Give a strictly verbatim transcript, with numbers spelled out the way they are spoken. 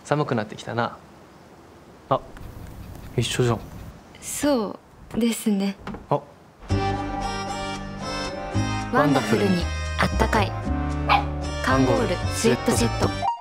寒くなってきたな。あ、一緒じゃん。 そうですね。 あ、 ワンダフルにあったかいカンゴールスウェットセット。